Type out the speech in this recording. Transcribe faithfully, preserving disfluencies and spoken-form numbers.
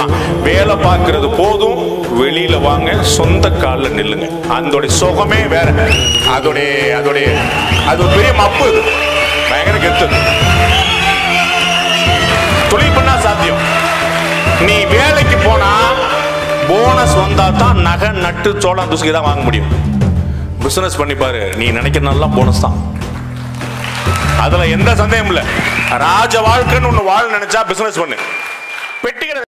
பார்க்கலாம். வேலை பார்க்கறது போதும், வெளியில வாங்க, சொந்த காலில் நில்லுங்க. அதோடைய சுகமே வேற. அதோடைய அதோடைய அது ஒரு பெரிய மப்பு. இது பயங்கர கெத்து. தொழில் பண்ணா சாத்தியம். நீ வேலைக்கு போனா போனஸ் வந்தா தான் நகை நட்டு சோளம் துசுக்கி தான் வாங்க முடியும். பிசினஸ் பண்ணி பாரு, நீ நினைக்கிறதெல்லாம் போனஸ் தான். அதுல எந்த சந்தேகம் இல்லை. ராஜ வாழ்க்கைன்னு ஒண்ணு வாழ நினைச்சா பிசினஸ் பண்ணு. பெட்டிக்கிற